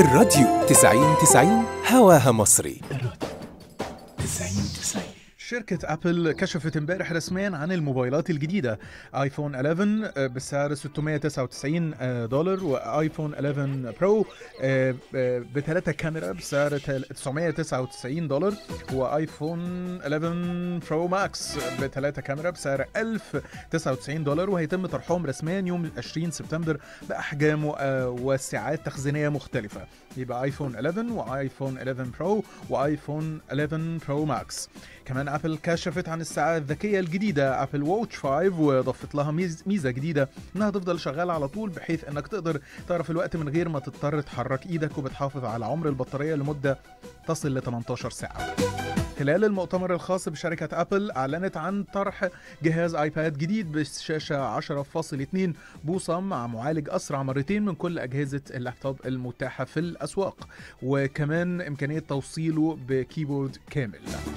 الراديو 90 هواها مصري. شركة أبل كشفت امبارح رسميا عن الموبايلات الجديدة آيفون 11 بسعر $699، وآيفون 11 برو بثلاثة كاميرا بسعر $999، وآيفون 11 برو ماكس بثلاثة كاميرا بسعر $1099، وهيتم طرحهم رسميا يوم 20 سبتمبر بأحجام وسعات تخزينية مختلفة. يبقى آيفون 11 وآيفون 11 برو وآيفون 11 برو ماكس. كمان أبل كشفت عن الساعة الذكية الجديدة أبل ووتش 5، وضفت لها ميزة جديدة إنها تفضل شغالة على طول، بحيث إنك تقدر تعرف الوقت من غير ما تضطر تحرك إيدك، وبتحافظ على عمر البطارية لمدة تصل ل 18 ساعة. خلال المؤتمر الخاص بشركة أبل أعلنت عن طرح جهاز آيباد جديد بشاشة 10.2 بوصة مع معالج أسرع مرتين من كل أجهزة اللابتوب المتاحة في الأسواق، وكمان إمكانية توصيله بكيبورد كامل.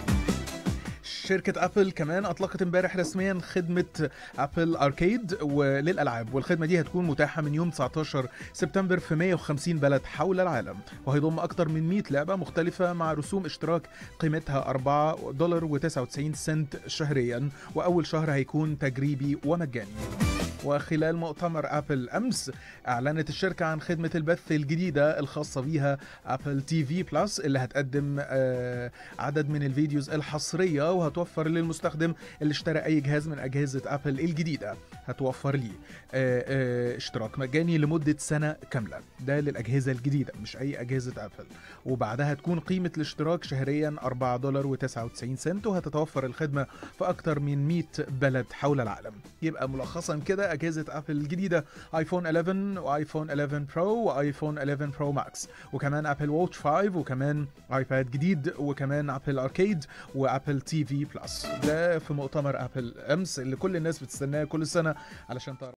شركة أبل كمان أطلقت امبارح رسميا خدمة أبل أركيد للألعاب، والخدمة دي هتكون متاحة من يوم 19 سبتمبر في 150 بلد حول العالم، وهيضم أكتر من 100 لعبة مختلفة مع رسوم اشتراك قيمتها $4.99 شهريا، وأول شهر هيكون تجريبي ومجاني. وخلال مؤتمر أبل أمس أعلنت الشركة عن خدمة البث الجديدة الخاصة بيها أبل تي في بلس، اللي هتقدم عدد من الفيديوز الحصرية، وهتوفر للمستخدم اللي اشترى أي جهاز من أجهزة أبل الجديدة هتوفر ليه اشتراك مجاني لمدة سنة كاملة. ده للأجهزة الجديدة مش أي أجهزة أبل، وبعدها تكون قيمة الاشتراك شهريا $4.99، وهتتوفر الخدمة في أكتر من 100 بلد حول العالم. يبقى ملخصا كده أجهزة أبل الجديدة آيفون 11 وآيفون 11 برو وآيفون 11 برو ماكس، وكمان أبل ووتش 5، وكمان آيباد جديد، وكمان أبل أركيد وأبل تي في بلس. ده في مؤتمر أبل أمس اللي كل الناس بتستناه كل سنة علشان تعرف